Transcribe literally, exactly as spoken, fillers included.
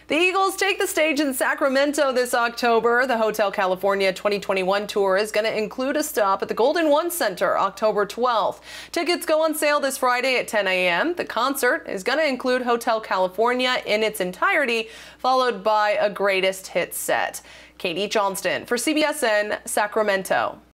The Eagles take the stage in Sacramento this October. The Hotel California twenty twenty-one tour is going to include a stop at the Golden One Center October twelfth. Tickets go on sale this Friday at ten a m The concert is going to include Hotel California in its entirety, followed by a greatest hits set. Katie Johnston for C B S N Sacramento.